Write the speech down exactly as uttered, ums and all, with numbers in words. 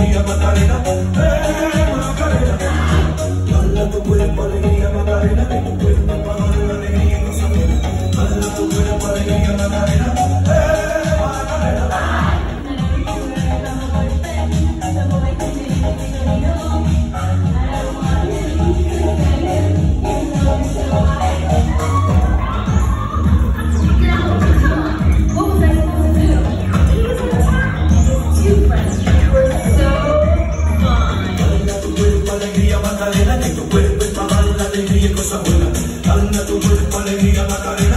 alegría, Macarena, eh, Macarena. Dale tu cuerpo alegría, Macarena, que tu cuerpo para darle la alegría y cosas buenas. Dale tu cuerpo alegría, Macarena, eh, Macarena. Macarena, que tu cuerpo es para dar la alegría y cosas buenas. Dale a tu cuerpo alegría, Macarena.